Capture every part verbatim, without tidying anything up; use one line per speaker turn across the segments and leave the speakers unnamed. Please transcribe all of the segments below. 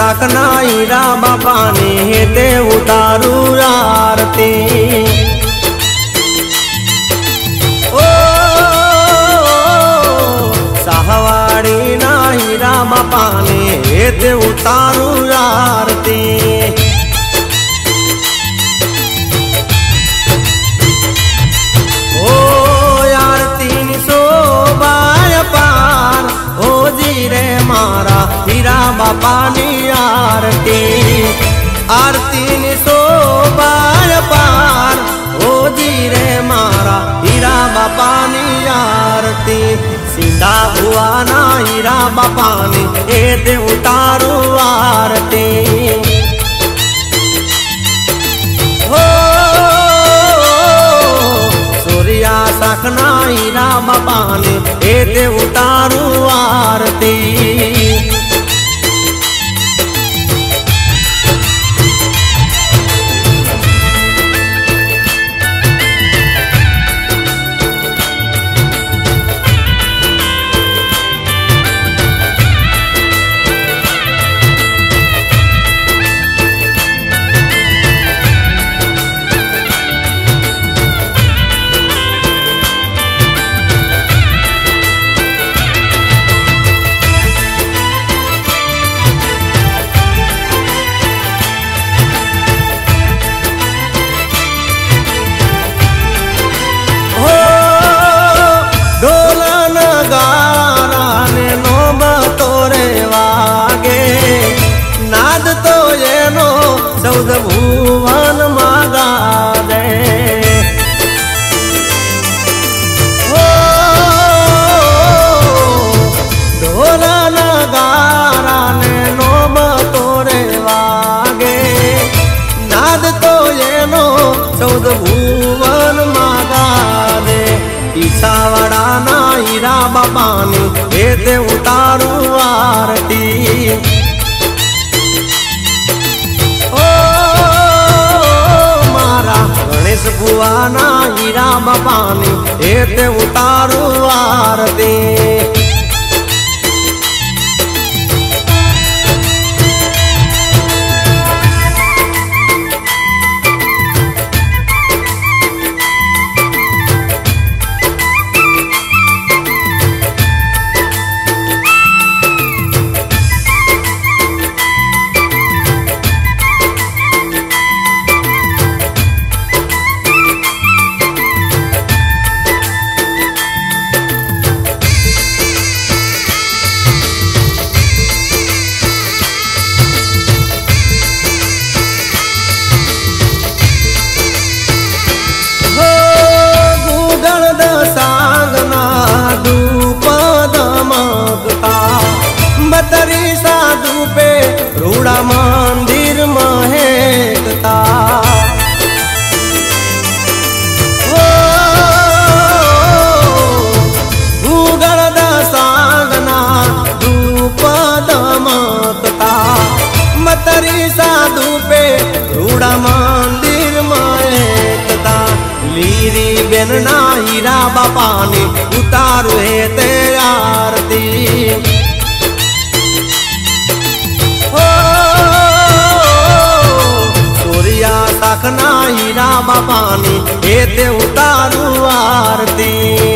साकना हीरा बापा ने हेते उतारू आरती। ओ साहवाड़ी ना हीरा बापा ने हेते उतारू आरती। ओ आरती नी शोभाय पार ओ जी रे मारा हीरा बापा नी आरती। आरती नी शोभाय पार ओ जी रे मारा हीरा बापा नी आरती। सीधा हुआ ना हीरा बापा ने हेते उतारू आरती। हो सूर्या साकना हीरा बापा ने हेते उतारू आरती। चौद भुवन मागा दे हो ढोला नगारा ने नोब तोरे वागे। नाद तो ये नो चौद भुवन मागा दे। ईसावड़ा ना हीरा बापा ने हेते उतारू आरती। गणेश बुआ ना हीरा बापा ने हेते उतारू आरती। बतरी साधु पे रूड़ा मंदिर महकता। ओ भूगल दसागना धूप दमकता। बतरी साधु पे रूड़ा मंदिर महकता। लीरी बेनना हीरा बापा ने उतारू हेते आरती। साकना हीरा बापा ने हेते उतारू आरती।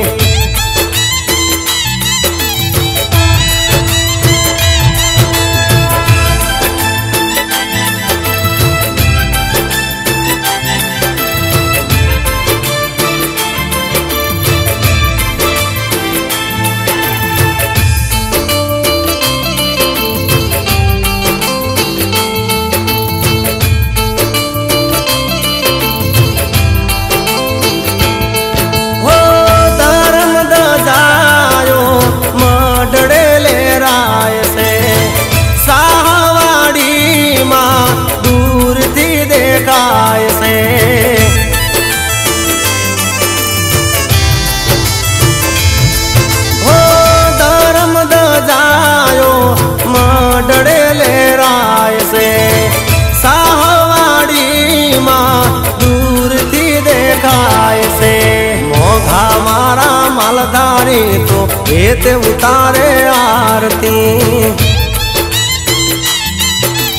मालधारी तो हेते उतारे आरती।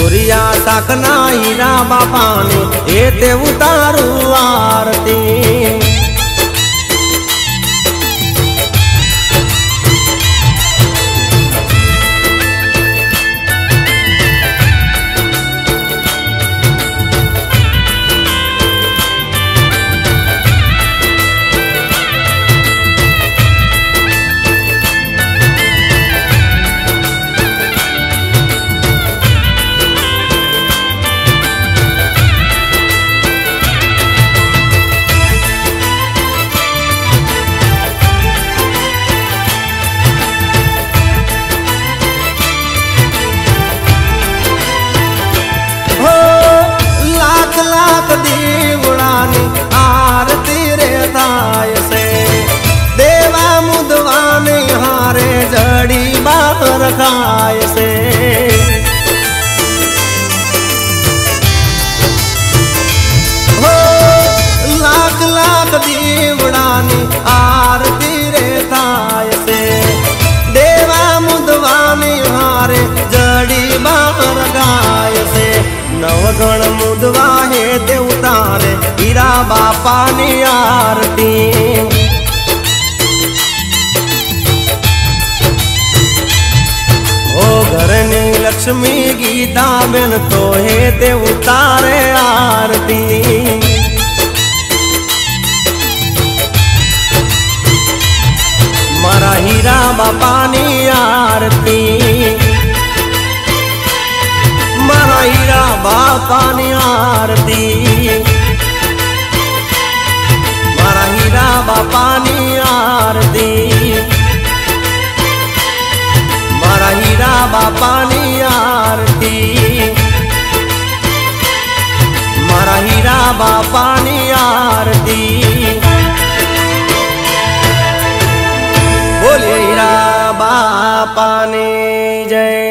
ચોરિયા શાકના હીરા બાપાને એ તે ઉતારું આરતી। दीवड़ानी आरती रे थाय से देवा मुदवाने हारे जड़ी बाहर खाय से। हो लाख लाख दीवड़ानी आरती रे थाय से देवा मुदवाने हारे जड़ी बाहर गाय से। नवगण मुदवा है ते उतारे हीरा बापानी आरती। ओ घरनी लक्ष्मी गीता बेन तो है ते उतारे आरती। मारा हीरा बापानी आरती। मारा हीरा बापानी आरती। मारा हीरा बापानी आरती। मारा हीरा बापानी आरती। मारा हीरा बापानी आरती। बोले हीरा बापानी जय।